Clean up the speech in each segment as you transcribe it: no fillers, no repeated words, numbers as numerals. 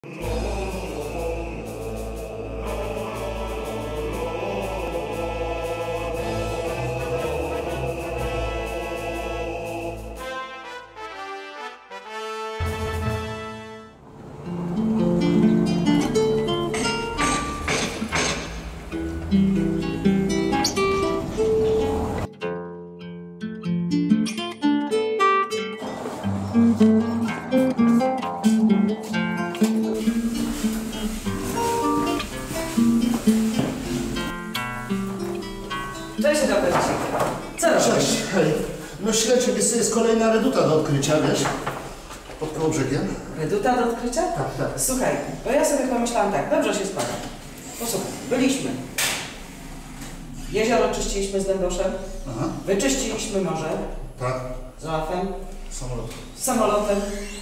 Cześć, Robercik. Co robisz? Cześć, hej. No śledźcie, wiesz co, jest kolejna reduta do odkrycia, wiesz? Pod Kołobrzegiem. Reduta do odkrycia? Tak. Słuchaj, bo ja sobie pomyślałam tak, dobrze się składa. Posłuchaj, byliśmy. Jezioro czyściliśmy z dęboszem. Aha. Wyczyściliśmy morze. Tak. Z rafem. Samolot. Samolotem.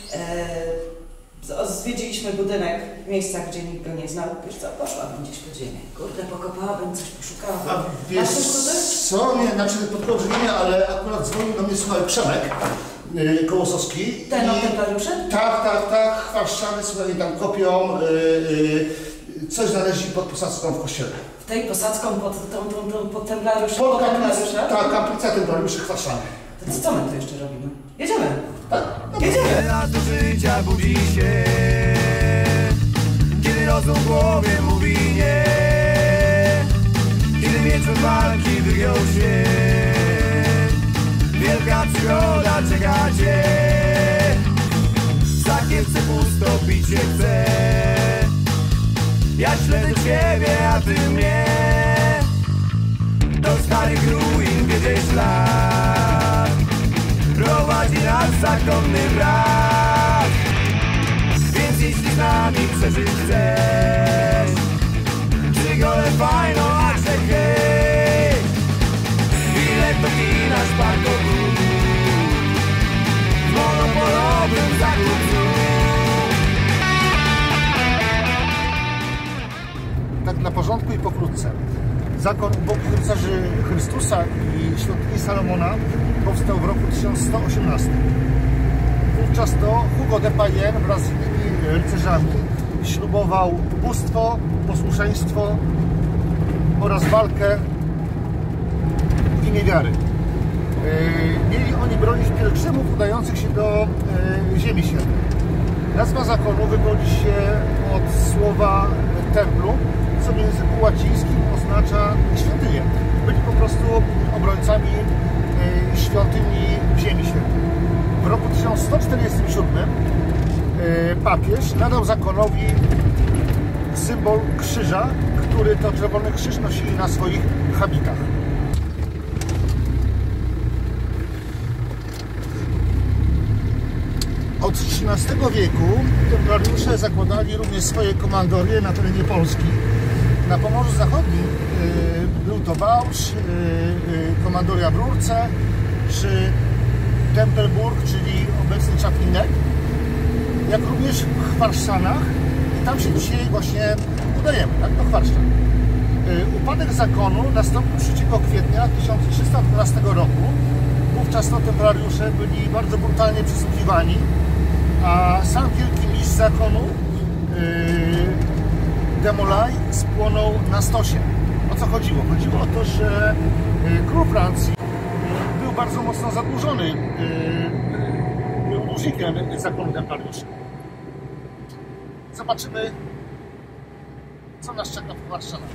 Zwiedziliśmy budynek w miejscach, gdzie nikt go nie znał. Wiesz co, poszłabym gdzieś pod ziemię. Kurde, pokopałabym, coś poszukałabym. A wiesz Masz coś tutaj? co? Nie, znaczy pod Kołobrzegiem nie, ale akurat dzwonił do mnie, słuchaj, Przemek Kołosowski. Ten od templariuszy? Tak, chwaszczany, słuchaj, tam kopią, coś znaleźli pod posadzką w kościele. W tej posadzką pod templariuszy? Pod templariusza? Tak, kaplica templariuszy chwaszczany. To co my tu jeszcze robimy? Jedziemy! Tak? Jedziemy! Raz do życia budzi się, kiedy rozum w głowie mówi nie, kiedy wieczór walki wygiął się, wielka przygoda czeka cię. W sakiewce pusto pić się chce, ja śledzę ciebie, a ty mnie, do starych ruin wiedzie ślad, prowadzi nas zakonny brak. Więc jeśli z nami przeżyć chcesz, przygolę fajną akcję hej, bilet do kina Szparkowu, w monopolowym zakupcu. Tak dla porządku i pokrótce. Zakon Bogu Rycerzy Chrystusa i Świątyni Salomona powstał w roku 1118. Wówczas to Hugo de Payens wraz z innymi rycerzami ślubował bóstwo, posłuszeństwo oraz walkę w imię wiary. Mieli oni bronić pielgrzymów udających się do Ziemi Świętej. Nazwa zakonu wywodzi się od słowa templu, co w języku łacińskim oznacza świątynię. Byli po prostu obrońcami świątyni w Ziemi Świętej. W roku 1147 papież nadał zakonowi symbol krzyża, który to czerwony krzyż nosili na swoich habitach. Od XIII wieku templariusze zakładali również swoje komandorie na terenie Polski. Na Pomorzu Zachodnim był to Wałcz, komandoria w Rurce, czy Tempelburg, czyli obecny Czaplinek, jak również w Chwarszczanach. I tam się dzisiaj właśnie udajemy, tak, do Chwarszczan. Upadek zakonu nastąpił 3 kwietnia 1312 roku. Wówczas to templariusze byli bardzo brutalnie przesłuchiwani, a sam wielki mistrz zakonu de Molay spłonął na stosie. O co chodziło? Chodziło o to, że król Francji był bardzo mocno zadłużony, był dłużnikiem zakonu templariuszy. Zobaczymy, co nas czeka w Chwarszczanach.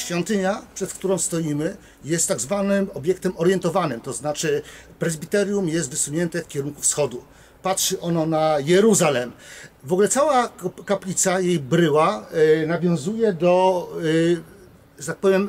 Świątynia, przed którą stoimy, jest tak zwanym obiektem orientowanym, to znaczy prezbiterium jest wysunięte w kierunku wschodu. Patrzy ono na Jeruzalem. W ogóle cała kaplica, jej bryła nawiązuje do, że tak powiem,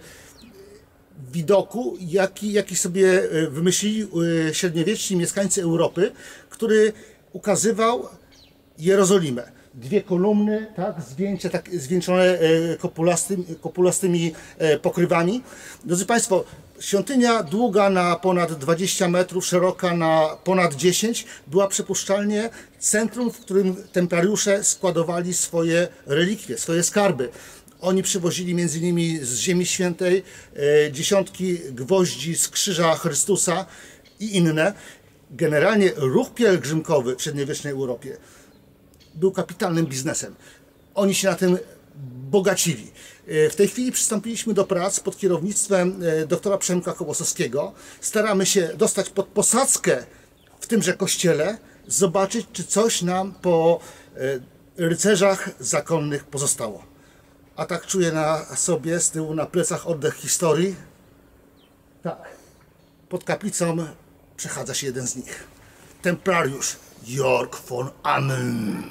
widoku, jaki sobie wymyślili średniowieczni mieszkańcy Europy, który ukazywał Jerozolimę. Dwie kolumny, tak, zdjęcia tak, zwieńczone kopulastymi pokrywami. Drodzy Państwo, świątynia długa na ponad 20 metrów, szeroka na ponad 10, była przypuszczalnie centrum, w którym templariusze składowali swoje relikwie, swoje skarby. Oni przywozili m.in. z Ziemi Świętej dziesiątki gwoździ z krzyża Chrystusa i inne. Generalnie ruch pielgrzymkowy w średniowiecznej Europie był kapitalnym biznesem. Oni się na tym bogacili. W tej chwili przystąpiliśmy do prac pod kierownictwem doktora Przemka Kołosowskiego. Staramy się dostać pod posadzkę w tymże kościele, zobaczyć, czy coś nam po rycerzach zakonnych pozostało. A tak czuję na sobie, z tyłu na plecach oddech historii. Tak, pod kaplicą przechadza się jeden z nich. Templariusz Jörg von Ameln.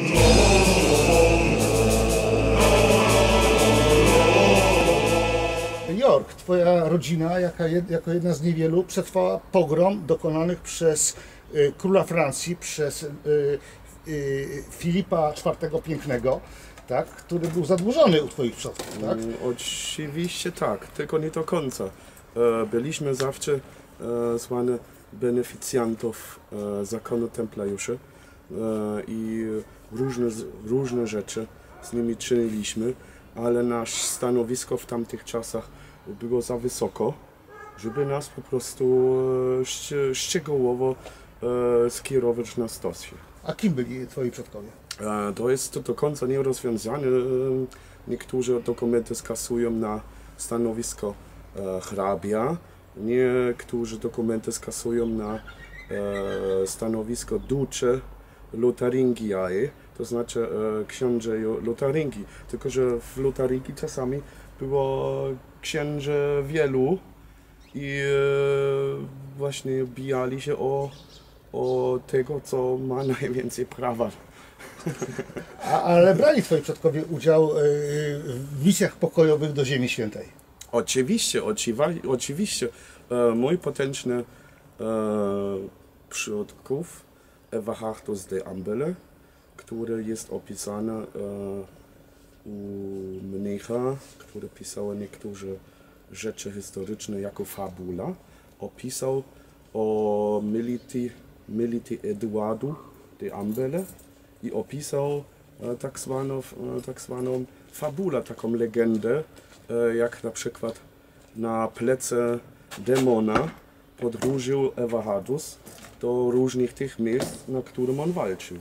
Jörg, twoja rodzina, jako jedna z niewielu, przetrwała pogrom dokonanych przez króla Francji, przez Filipa IV Pięknego, tak, który był zadłużony u twoich przodków, tak? Oczywiście tak, tylko nie do końca. Byliśmy zawsze zwani beneficjantów zakonu templariuszy i różne rzeczy z nimi czyniliśmy, ale nasze stanowisko w tamtych czasach było za wysoko, żeby nas po prostu szczegółowo skierować na stosy. A kim byli twoi przodkowie? To jest do końca nierozwiązane. Niektóre dokumenty skasują na stanowisko hrabia, niektóre dokumenty skasują na stanowisko duce Lotharingiae, to znaczy księże Lotaryngii. Tylko że w Lotaryngii czasami było księży wielu i właśnie bijali się o tego, co ma najwięcej prawa. Ale brali twoi przodkowie udział w misjach pokojowych do Ziemi Świętej? Oczywiście. Mój potężny przodków Everhardus de Ambele, który jest opisany u mnicha, który pisał niektóre rzeczy historyczne jako fabula, opisał o militi Eduardu de Ambele i opisał tak zwaną fabulę, taką legendę, jak na przykład na plece demona podróżył Everhardus do różnych tych miejsc, na którym on walczył.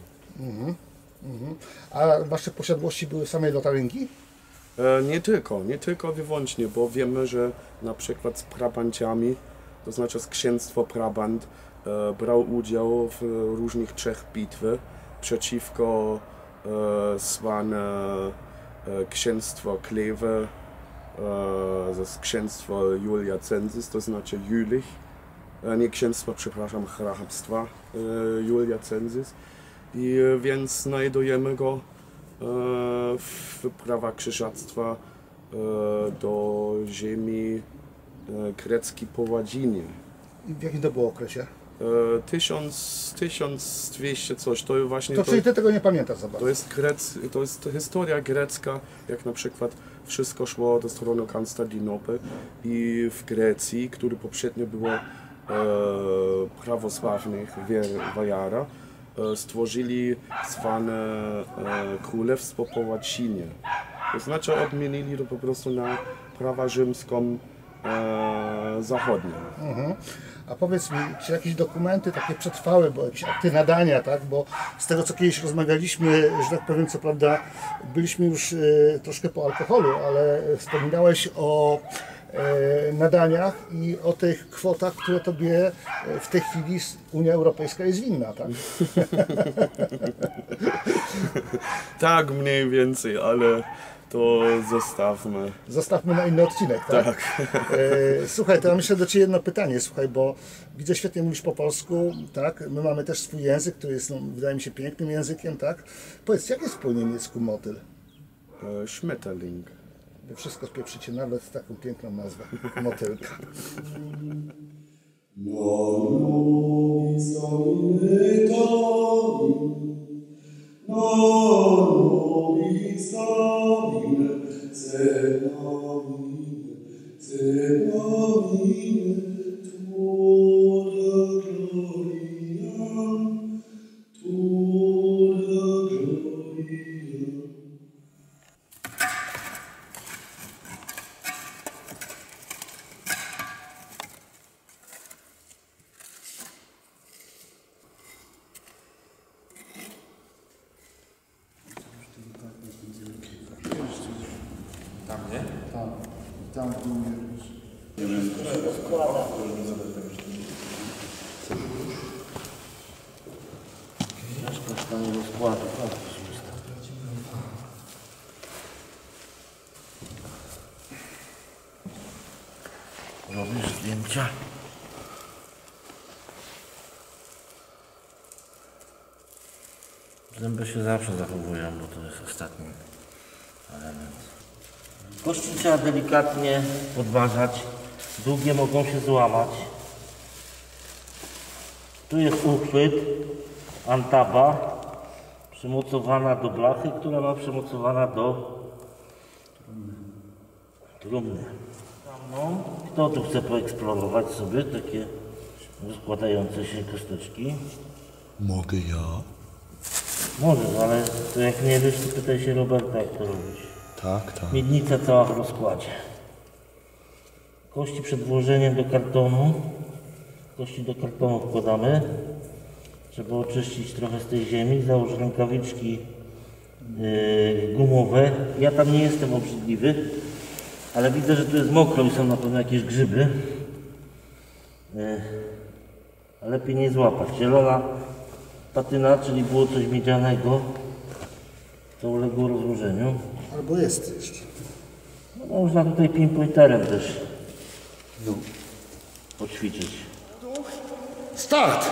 A wasze posiadłości były w samej Lotaryngii? Nie tylko wyłącznie, bo wiemy, że na przykład z Brabanciami, to znaczy z księstwo Brabant, brał udział w różnych trzech bitwach przeciwko zwane księstwo Kleve, księstwo Julia Censis, to znaczy Jülich, nie księstwo, przepraszam, hrabstwa Julia Censis. I więc znajdujemy go w prawach krzyżactwa do ziemi greckiej po ładzinie. I w jakim to było okresie? 1200 coś, to właśnie... To czyli ty tego nie pamiętasz za bardzo? To jest historia grecka, jak na przykład wszystko szło do strony Konstantynopy i w Grecji, który poprzednio było prawosławnych Wajara, stworzyli zwane królestwo po łacinie. To znaczy odmienili to po prostu na prawa rzymską zachodnią. A powiedz mi, czy jakieś dokumenty takie przetrwały, bo jakieś akty nadania, tak? Bo z tego, co kiedyś rozmawialiśmy, że tak powiem, co prawda byliśmy już troszkę po alkoholu, ale wspominałeś o nadaniach i o tych kwotach, które tobie w tej chwili Unia Europejska jest winna, tak? Tak, mniej więcej, ale to zostawmy. Zostawmy na inny odcinek, tak? Tak. Słuchaj, to ja myślę do Ciebie jedno pytanie, słuchaj, bo widzę, świetnie mówisz po polsku, tak? My mamy też swój język, który jest, no, wydaje mi się, pięknym językiem, tak? Powiedz, jak jest po niemiecku motyl? Schmetterling. Wy wszystko spieprzycie, nawet taką piękną nazwę, motylka. Tam, nie? Tam w dół. Robisz zdjęcia? Zęby się zawsze zachowują, bo to jest ostatni element. Kości trzeba delikatnie podważać. Długie mogą się złamać. Tu jest uchwyt, antaba, przymocowana do blachy, która ma przymocowana do trumny. No, kto tu chce poeksplorować sobie takie rozkładające się kosteczki? Mogę ja? Możesz, ale to jak nie wiesz, to pytaj się Roberta, jak to robić. Tak. Miednica cała w rozkładzie. Kości przed włożeniem do kartonu. Kości do kartonu wkładamy. Trzeba oczyścić trochę z tej ziemi. Załóż rękawiczki gumowe. Ja tam nie jestem obrzydliwy, ale widzę, że tu jest mokro i są na pewno jakieś grzyby. A lepiej nie złapać. Zielona patyna, czyli było coś miedzianego, to uległo rozłożeniu. Albo jest jeszcze. No, można tutaj pinpointerem też poćwiczyć. Start!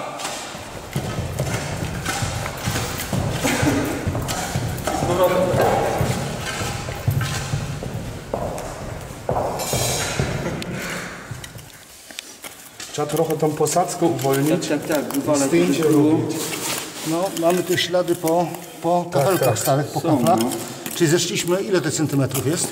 Trzeba trochę tą posadzkę uwolnić. Tak, wywalę Zdjęcie robić. No, mamy tu ślady po kafelkach starych, po kaflach. Czyli zeszliśmy, ile to centymetrów jest?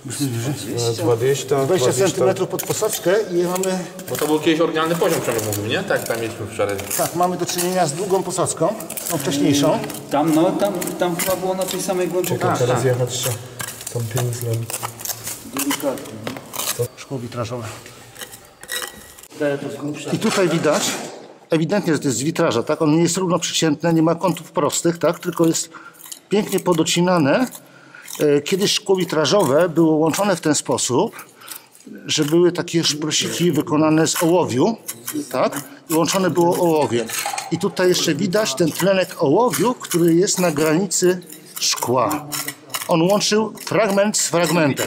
20 centymetrów pod posadzkę i mamy, Bo to był kiedyś oryginalny poziom przelomowy, nie? Tak, tam mieliśmy wczoraj. tak, mamy do czynienia z długą posadzką, tą wcześniejszą. Tam chyba było na tej samej głębokości. Teraz jechać trzeba tą pędzlem. Delikatnie. Szkło witrażowe. Daję to z grubsza. I tutaj widać, ewidentnie, że to jest z witraża, tak? On nie jest równo przeciętne, nie ma kątów prostych, tak? Tylko jest pięknie podocinane. Kiedyś szkło witrażowe było łączone w ten sposób, że były takie szprosiki wykonane z ołowiu, tak? I łączone było ołowiem. I tutaj jeszcze widać ten tlenek ołowiu, który jest na granicy szkła. On łączył fragment z fragmentem.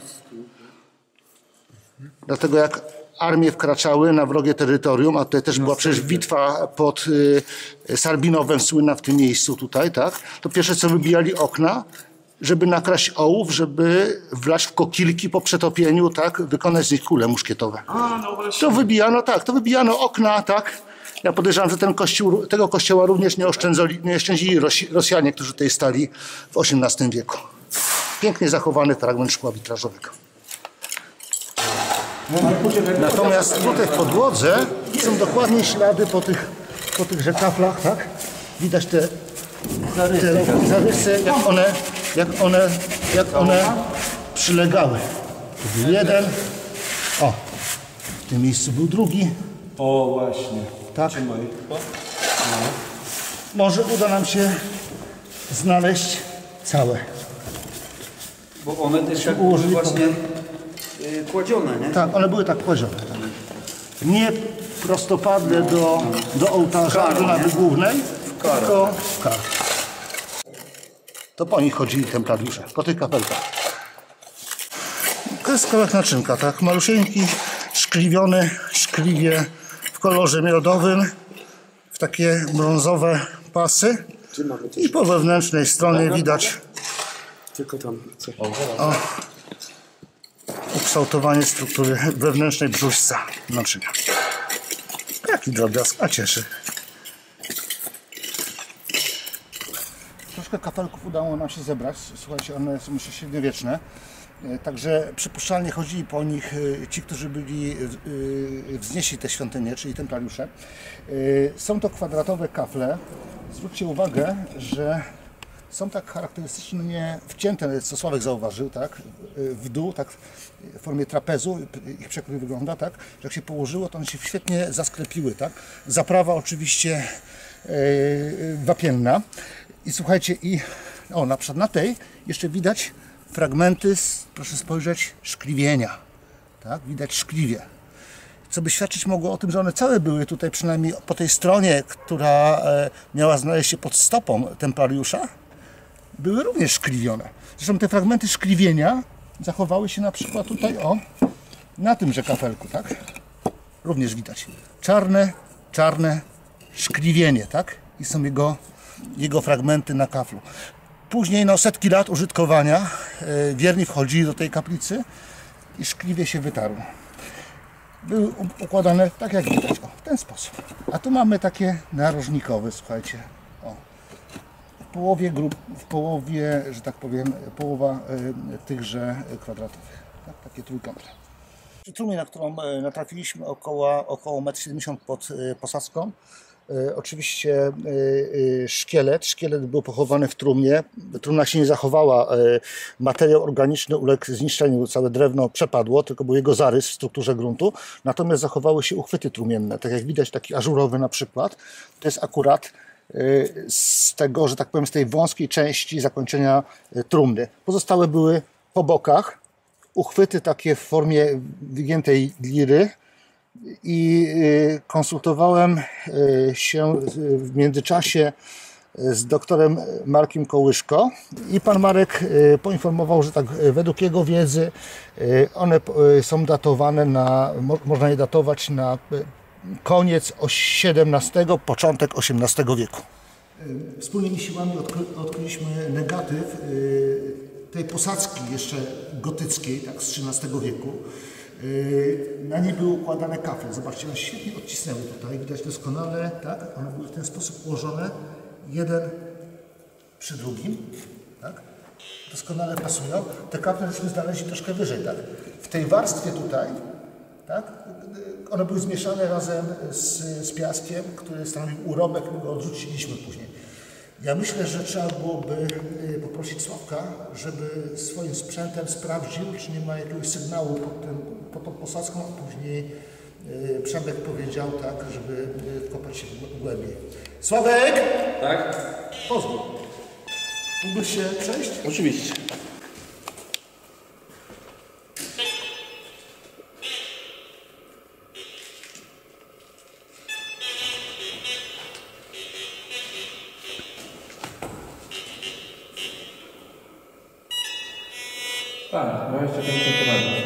Dlatego jak armie wkraczały na wrogie terytorium, a tutaj też była przecież bitwa pod Sarbinowem, słynna w tym miejscu tutaj, tak? To pierwsze co wybijali okna, żeby nakraść ołów, żeby wlać w kokilki po przetopieniu, tak? Wykonać z nich kule muszkietowe. To wybijano okna, tak? Ja podejrzewam, że tego kościoła również nie oszczędzili Rosjanie, którzy tutaj stali w XVIII wieku. Pięknie zachowany fragment szkła witrażowego. Natomiast tutaj w podłodze są dokładnie ślady po tychże kaflach, tak? Widać te zarysy, jak one przylegały. Tu był jeden, o, w tym miejscu był drugi. O, właśnie. Tak. Może uda nam się znaleźć całe. Bo one też tak ułożyli właśnie kładzione, nie? Tak, one były tak kładzione. Nie prostopadle do ołtarza, do nawy głównej, tylko w kar. To po nich chodzili templariusze, po tych kapelkach. To jest kawałek naczynka, tak? Malusieńki, szkliwiony, szkliwie w kolorze miodowym, w takie brązowe pasy. I po wewnętrznej stronie widać ukształtowanie struktury wewnętrznej brzuszca naczynia. Jaki drobiazg, a cieszy. Troszkę kafelków udało nam się zebrać. Słuchajcie, one są jeszcze średniowieczne. Także przypuszczalnie chodzili po nich ci, którzy byli wznieśli te świątynie, czyli templariusze. Są to kwadratowe kafle. Zwróćcie uwagę, że są tak charakterystycznie wcięte, co Sławek zauważył, tak, w dół, tak w formie trapezu, ich przekrój wygląda tak, że jak się położyło, to one się świetnie zasklepiły, tak. Zaprawa oczywiście wapienna. I słuchajcie, na przykład na tej jeszcze widać fragmenty, proszę spojrzeć, szkliwienia, tak, widać szkliwie. Co by świadczyć mogło o tym, że one całe były tutaj, przynajmniej po tej stronie, która miała znaleźć się pod stopą templariusza, były również szkliwione. Zresztą te fragmenty szkliwienia zachowały się na przykład tutaj, na tymże kafelku, tak? Również widać. Czarne szkliwienie, tak? I są jego fragmenty na kaflu. Później, setki lat użytkowania, wierni wchodzili do tej kaplicy i szkliwie się wytarło. Były układane tak jak widać, w ten sposób. A tu mamy takie narożnikowe, słuchajcie. W połowie, że tak powiem, połowa tychże kwadratowych. Tak, takie trójkąty. Przy trumnie, na którą natrafiliśmy około 1,70 m pod posadzką, oczywiście szkielet był pochowany w trumnie. Trumna się nie zachowała, materiał organiczny uległ zniszczeniu, całe drewno przepadło, tylko był jego zarys w strukturze gruntu. Natomiast zachowały się uchwyty trumienne, tak jak widać, taki ażurowy na przykład. To jest akurat z tego, że tak powiem, z tej wąskiej części zakończenia trumny. Pozostałe były po bokach, uchwyty takie w formie wygiętej liry i konsultowałem się w międzyczasie z doktorem Markiem Kołyszko i pan Marek poinformował, że tak według jego wiedzy one są datowane można je datować na koniec XVII, początek XVIII wieku. Wspólnymi siłami odkryliśmy negatyw tej posadzki jeszcze gotyckiej, tak, z XIII wieku. Na niej były układane kafle. Zobaczcie, one świetnie odcisnęły tutaj. Widać doskonale, tak? One były w ten sposób ułożone, jeden przy drugim, tak? Doskonale pasują. Te kafle żeśmy znaleźli troszkę wyżej, tak? W tej warstwie tutaj, tak? One były zmieszane razem z piaskiem, który stanowił urobek, my go odrzuciliśmy później. Ja myślę, że trzeba byłoby poprosić Sławka, żeby swoim sprzętem sprawdził, czy nie ma jakiegoś sygnału pod tą posadzką, a później Przemek powiedział tak, żeby wkopać się głębiej. Sławek! Tak? Pozwól. Mógłbyś się przejść? Oczywiście. Tak, 25 cm.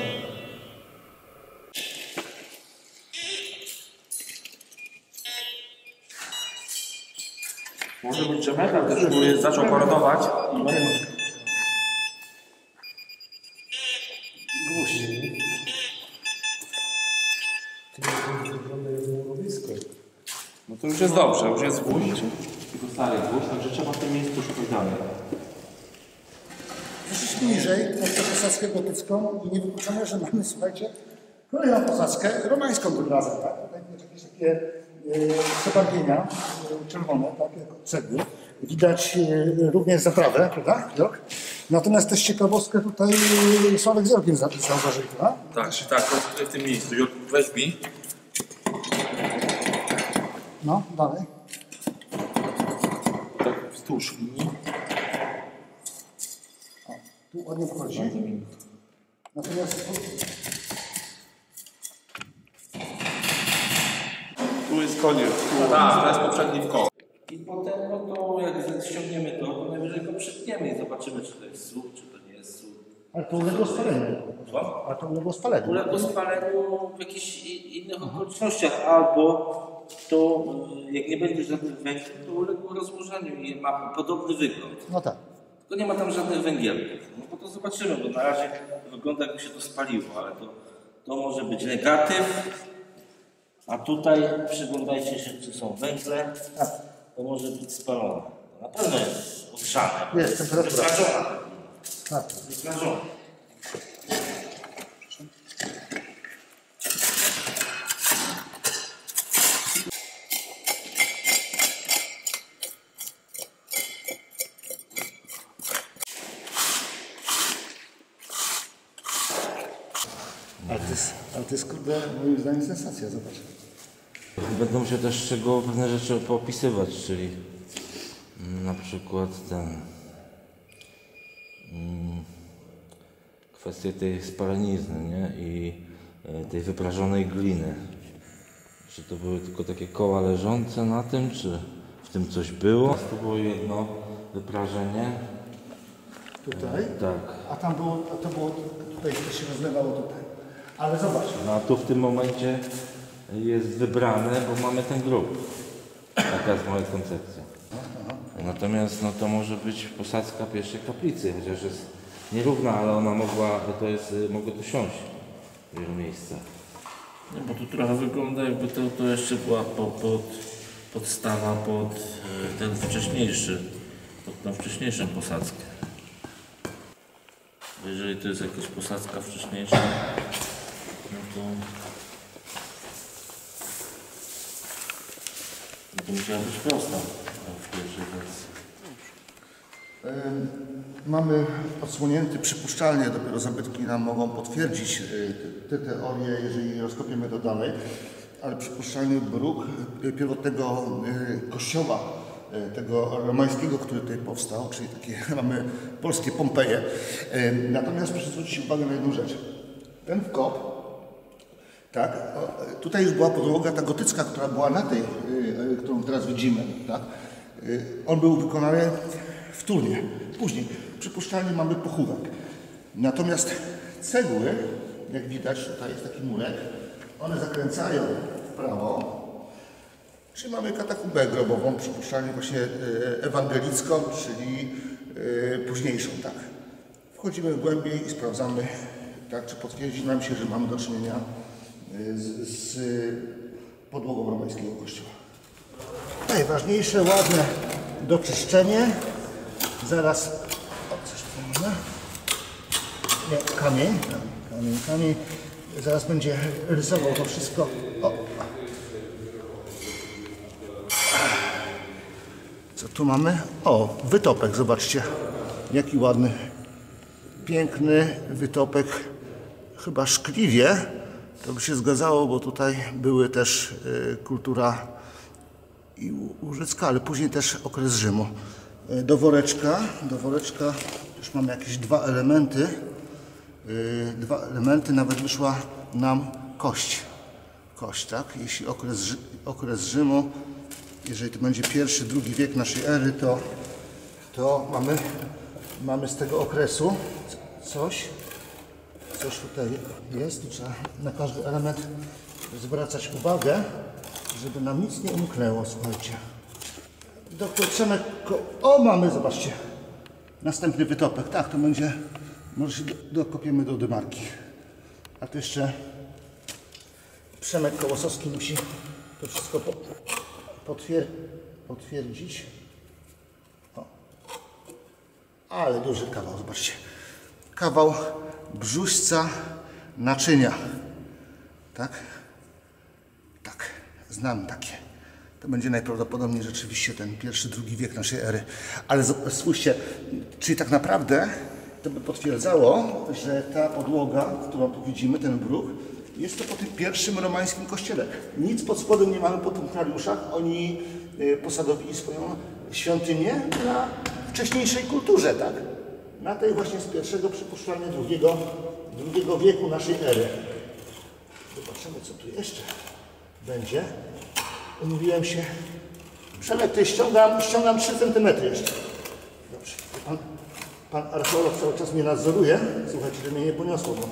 Może być, że metal też próbuje zaczął korodować. Gwóźdź. No to już jest dobrze, już jest gwóźdź. Tylko stary gwóźdź, także trzeba w tym miejscu szukać dalej. Zeszliśmy niżej, pod tę posadzkę gotycką i nie wykluczone, że mamy, słuchajcie, kolejną posadzkę romańską tym razem, tak? Tutaj jakieś takie przebarwienia czerwone, tak, jak od cegły. Widać również zaprawę, prawda? Natomiast też ciekawostkę tutaj Sławek z Jorkiem zauważyli, prawda? Tak, to jest tutaj w tym miejscu. Jork, weź mi. No, dalej. Tak, wzdłuż linii. Tu ładnie wchodzi. Natomiast Tu jest koniec. Tak, to jest poprzedni wkop. I potem, no to jak ściągniemy to najwyżej go przytniemy i zobaczymy, czy to jest słup, czy to nie jest słup. Ale to uległo spaleniu. Co? A to uległo spaleniu. Uległo spaleniu w jakichś innych okolicznościach, albo to, jak nie będzie żadnych węgli, to uległo rozłożeniu i ma podobny wygląd. No tak. Tylko nie ma tam żadnych węgielków. No bo to zobaczymy, bo na razie wygląda, jakby się to spaliło, ale to może być negatyw. A tutaj przyglądajcie się, czy są węgle. To może być spalone. Na pewno jest ogrzane. Jest temperatura. Wyprażone. Tak. Wyprażone. Ale to jest kurde, moim zdaniem sensacja, zobacz. Będą się też szczegółowo pewne rzeczy poopisywać, czyli na przykład kwestie tej spalenizny, nie? I tej wyprażonej gliny. Czy to były tylko takie koła leżące na tym, czy w tym coś było? To było jedno wyprażenie. Tutaj? Tak. A tam było, to było, tutaj to się rozlewało tutaj. Ale zobacz. No a tu w tym momencie jest wybrane, bo mamy ten grób. Taka jest moja koncepcja. Natomiast no, to może być posadzka pierwszej kaplicy, chociaż jest nierówna, ale ona mogła, mogło to siąść w wielu miejscach. Nie, bo tu trochę wygląda, jakby to jeszcze była podstawa pod ten wcześniejszy, pod tą wcześniejszą posadzkę. Jeżeli to jest jakaś posadzka wcześniejsza, no to musiała być prosta w pierwszej wersji. Mamy odsłonięty, przypuszczalnie dopiero zabytki nam mogą potwierdzić te teorie, jeżeli rozkopiemy to dalej, ale przypuszczalnie bruk pierwotnego kościoła, tego romańskiego, który tutaj powstał, czyli takie mamy polskie Pompeje. Natomiast proszę zwrócić uwagę na jedną rzecz. Ten wkop, tak, tutaj już była podłoga ta gotycka, która była na tej, którą teraz widzimy, tak. On był wykonany wtórnie. Później, przypuszczalnie mamy pochówek. Natomiast cegły, jak widać, tutaj jest taki murek, one zakręcają w prawo. Czyli mamy katakumbę grobową, przypuszczalnie właśnie ewangelicką, czyli późniejszą, tak. Wchodzimy głębiej i sprawdzamy, tak, czy potwierdzi nam się, że mamy do czynienia z podłogą romańskiego kościoła. Najważniejsze, ładne doczyszczenie. Zaraz, o, coś tu mamy. Nie, kamień. Zaraz będzie rysował to wszystko. O. Co tu mamy? O, wytopek, zobaczcie. Jaki ładny, piękny wytopek. Chyba szkliwie. To by się zgadzało, bo tutaj były też kultura i łużycka, ale później też okres Rzymu. Do woreczka już mamy jakieś dwa elementy, nawet wyszła nam kość, tak? Jeśli okres Rzymu, jeżeli to będzie pierwszy, drugi wiek naszej ery, to mamy z tego okresu coś tutaj jest i trzeba na każdy element zwracać uwagę, żeby nam nic nie umknęło, słuchajcie. Doktor Przemek, o, mamy, zobaczcie, następny wytopek, tak, to będzie, może się dokopiemy do dymarki. A to jeszcze Przemek Kołosowski musi to wszystko potwierdzić. O. Ale duży kawał, zobaczcie. Kawał brzuszca naczynia. Tak? Tak, znam takie. To będzie najprawdopodobniej rzeczywiście ten pierwszy, drugi wiek naszej ery. Ale spójrzcie, czyli tak naprawdę to by potwierdzało, że ta podłoga, którą tu widzimy, ten bruk, jest to po tym pierwszym romańskim kościele. Nic pod spodem nie mamy po templariuszach. Oni posadowili swoją świątynię na wcześniejszej kulturze, tak? Na tej właśnie z pierwszego, przypuszczalnie drugiego wieku naszej ery. Zobaczymy, co tu jeszcze będzie. Umówiłem się. Przemek, tutaj ściągam 3 cm jeszcze. Dobrze. Pan archeolog cały czas mnie nadzoruje. Słuchajcie, że mnie nie poniosło, bo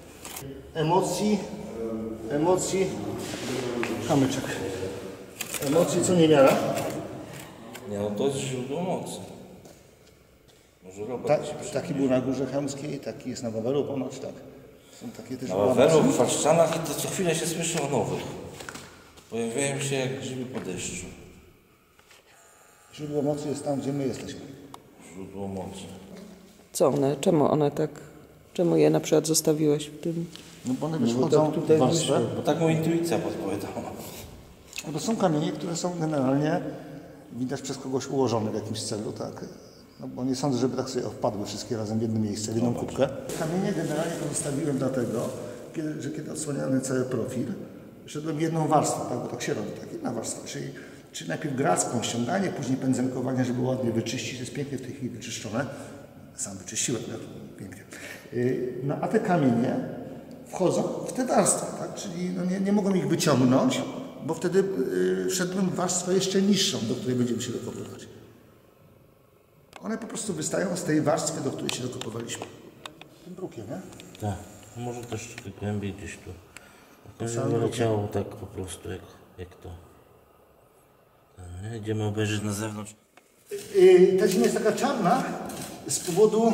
emocji, kamyczek. Emocji co niemiara. Nie, no to jest źródło mocy. Może robot Taki był na Górze Chełmskiej, taki jest na Wawelu ponoć, tak. Są takie też na Wawelu, w Chwaszczanach i to co chwilę się słyszy o nowych. Pojawiają się jak grzyby po deszczu. Źródło mocy jest tam, gdzie my jesteśmy. Źródło mocy. Co one? Czemu one tak? Czemu je na przykład zostawiłeś w tym? No bo one wchodzą w warstwę. Bo tak mu intuicja podpowiadała. To są kamienie, które są generalnie widać przez kogoś ułożone w jakimś celu, tak? No bo nie sądzę, żeby tak sobie wpadły wszystkie razem w jedno miejsce, w jedną kubkę. Kamienie generalnie pozostawiłem dlatego, że kiedy odsłaniałem cały profil, szedłem jedną warstwę, tak? Bo tak się robi, tak? Jedna warstwa, czyli najpierw gracką, ściąganie, później pędzelkowanie, żeby ładnie wyczyścić. To jest pięknie w tej chwili wyczyszczone. Sam wyczyściłem, tak? Pięknie. No a te kamienie wchodzą w te warstwy, tak? Czyli no nie mogą ich wyciągnąć, bo wtedy wszedłem w warstwę jeszcze niższą, do której będziemy się dokopywać. One po prostu wystają z tej warstwy, do której się dokopywaliśmy. Tym brukiem, nie? Tak, może też głębiej gdzieś tu. To leciało tak po prostu, jak to. Idziemy obejrzeć na zewnątrz. Ta ziemia jest taka czarna z powodu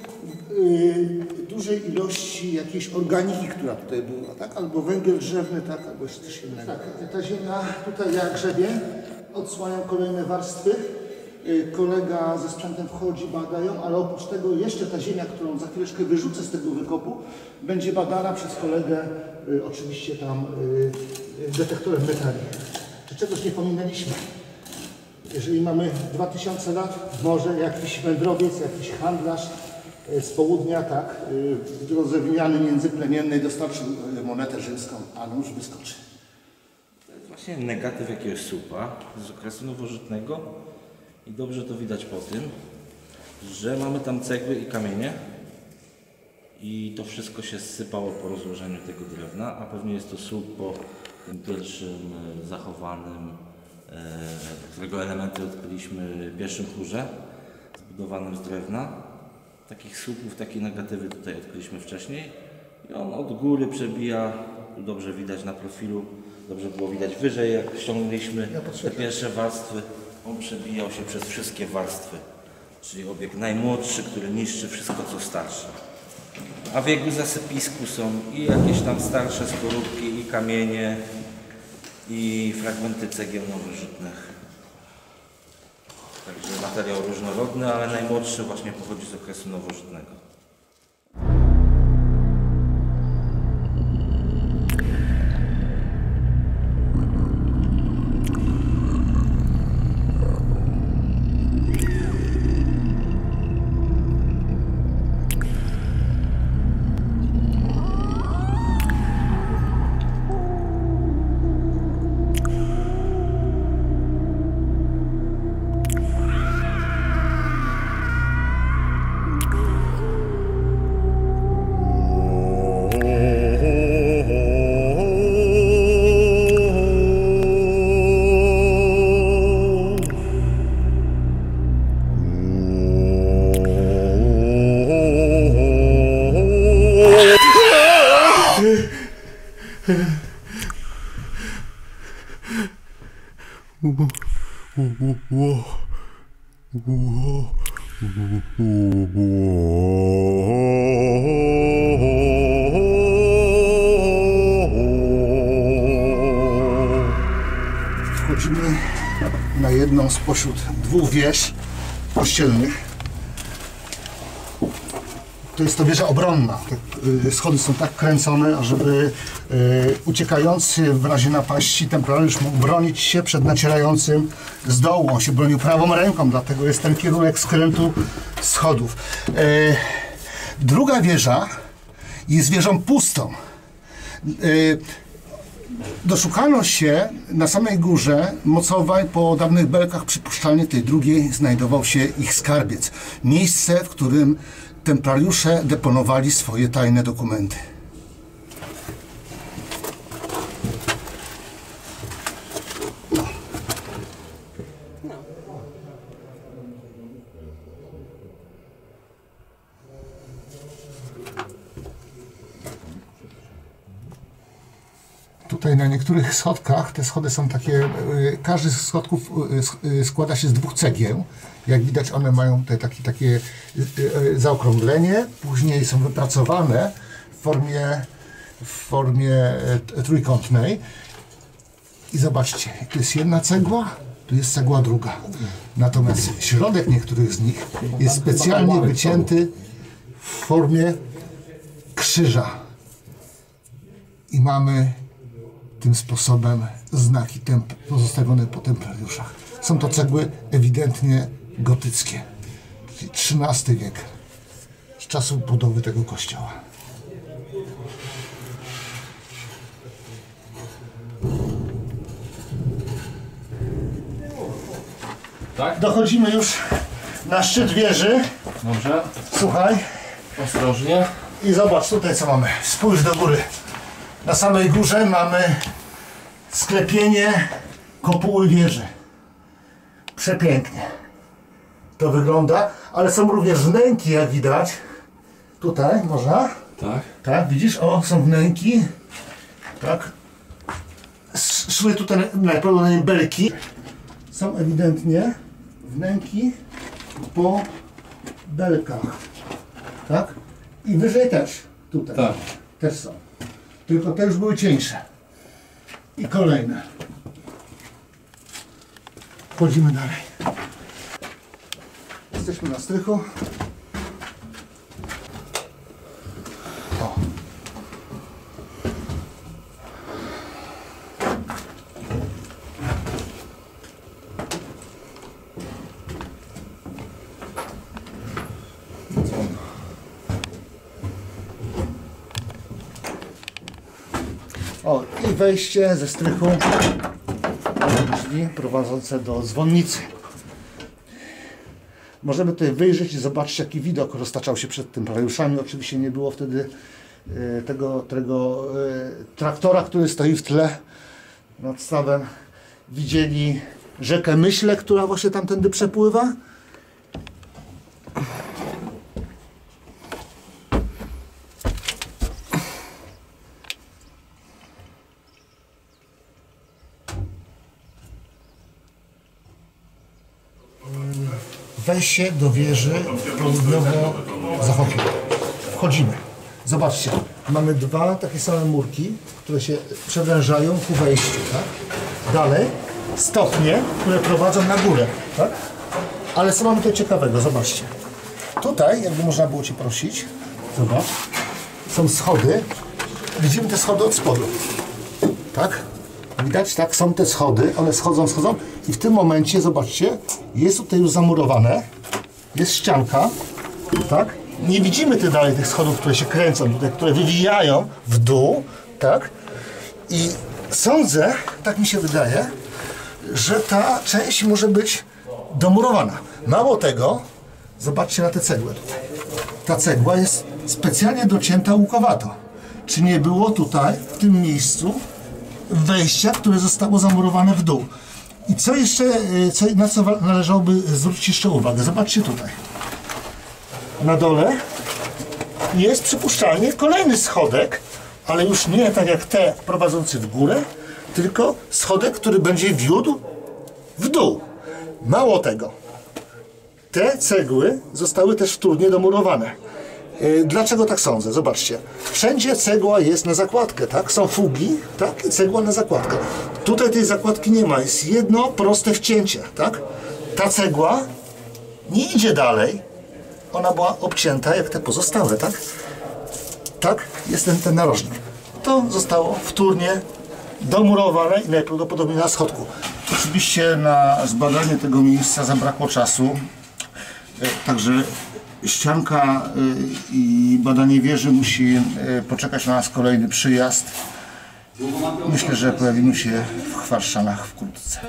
dużej ilości jakiejś organiki, która tutaj była, tak? Albo węgiel drzewny, tak? Albo jeszcze coś innego. Tak, ta ziemia tutaj jak grzebie, odsłaniam kolejne warstwy. Kolega ze sprzętem wchodzi, badają, ale oprócz tego jeszcze ta ziemia, którą za chwileczkę wyrzucę z tego wykopu, będzie badana przez kolegę oczywiście tam detektorem metali. Czy czegoś nie pominęliśmy? Jeżeli mamy 2000 lat, może jakiś wędrowiec, jakiś handlarz z południa, tak, w drodze wymiany międzyplemiennej dostarczył monetę rzymską, a nóż wyskoczy. To jest właśnie negatyw jakiegoś słupa z okresu nowożytnego i dobrze to widać po tym, że mamy tam cegły i kamienie i to wszystko się zsypało po rozłożeniu tego drewna, a pewnie jest to słup po tym pierwszym zachowanym, którego elementy odkryliśmy w pierwszym chórze zbudowanym z drewna. Takich słupów, takie negatywy tutaj odkryliśmy wcześniej i on od góry przebija, tu dobrze widać na profilu, dobrze było widać wyżej, jak ściągnęliśmy te pierwsze warstwy, on przebijał się przez wszystkie warstwy, czyli obiekt najmłodszy, który niszczy wszystko co starsze. A w jego zasypisku są i jakieś tam starsze skorupki, i kamienie, i fragmenty cegieł nowożytnych. Także materiał różnorodny, ale najmłodszy właśnie pochodzi z okresu nowożytnego. Wchodzimy na jedną spośród dwóch wież kościelnych. To jest to wieża obronna. Te schody są tak kręcone, ażeby uciekający w razie napaści templariusz mógł bronić się przed nacierającym z dołu. On się bronił prawą ręką, dlatego jest ten kierunek skrętu schodów. Druga wieża jest wieżą pustą. Doszukano się na samej górze mocowań po dawnych belkach, przypuszczalnie tej drugiej znajdował się ich skarbiec. Miejsce, w którym templariusze deponowali swoje tajne dokumenty. Tutaj na niektórych schodkach, te schody są takie, każdy z schodków składa się z 2 cegieł. Jak widać, one mają tutaj takie zaokrąglenie, później są wypracowane w formie trójkątnej. I zobaczcie, tu jest jedna cegła, tu jest cegła druga. Natomiast środek niektórych z nich jest specjalnie wycięty w formie krzyża. I mamy tym sposobem znaki pozostawione po templariuszach. Są to cegły ewidentnie gotyckie, czyli XIII wiek, z czasu budowy tego kościoła. Tak? Dochodzimy już na szczyt wieży. Dobrze. Słuchaj. Ostrożnie. I zobacz tutaj co mamy. Spójrz do góry. Na samej górze mamy sklepienie kopuły wieży. Przepięknie to wygląda, ale są również wnęki, jak widać. Tutaj można. Tak. Tak, widzisz? O, są wnęki. Tak. Szły tutaj najprawdopodobniej belki. Są ewidentnie wnęki po belkach. Tak? I wyżej też. Tutaj. Tak. Też są. Tylko te już były cieńsze. I kolejne. Wchodzimy dalej. Jesteśmy na strychu. O. O, i wejście ze strychu, drzwi prowadzące do dzwonnicy. Możemy tutaj wyjrzeć i zobaczyć, jaki widok roztaczał się przed tym templariuszami. Oczywiście nie było wtedy tego traktora, który stoi w tle nad stawem. Widzieli rzekę Myślę, która właśnie tamtędy przepływa. Wejście do wieży południowo-zachodniej. Wchodzimy. Zobaczcie, mamy 2 takie same murki, które się przewężają ku wejściu. Tak? Dalej stopnie, które prowadzą na górę. Tak? Ale co mamy tu ciekawego? Zobaczcie. Tutaj, jakby można było Cię prosić, zobacz, są schody. Widzimy te schody od spodu. Tak? Widać, tak, są te schody, one schodzą i w tym momencie, zobaczcie, jest tutaj już zamurowane, jest ścianka, tak? Nie widzimy dalej tych schodów, które się kręcą, tutaj, które wywijają w dół, tak? I sądzę, tak mi się wydaje, że ta część może być domurowana. Mało tego, zobaczcie na tę cegłę tutaj. Ta cegła jest specjalnie docięta łukowato. Czy nie było tutaj, w tym miejscu, wejścia, które zostało zamurowane w dół. I co jeszcze, na co należałoby zwrócić jeszcze uwagę? Zobaczcie tutaj. Na dole jest przypuszczalnie kolejny schodek, ale już nie tak jak te prowadzący w górę, tylko schodek, który będzie wiódł w dół. Mało tego, te cegły zostały też wtórnie domurowane. Dlaczego tak sądzę? Zobaczcie. Wszędzie cegła jest na zakładkę, tak? Są fugi, tak? I cegła na zakładkę. Tutaj tej zakładki nie ma. Jest jedno proste wcięcie, tak? Ta cegła nie idzie dalej. Ona była obcięta jak te pozostałe, tak? Tak? Jest ten narożnik. To zostało wtórnie domurowane i najprawdopodobniej na schodku. Oczywiście na zbadanie tego miejsca zabrakło czasu. Także ścianka i badanie wieży musi poczekać na nas kolejny przyjazd. Myślę, że pojawimy się w Chwarszanach wkrótce.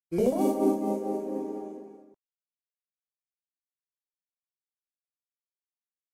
Thank you.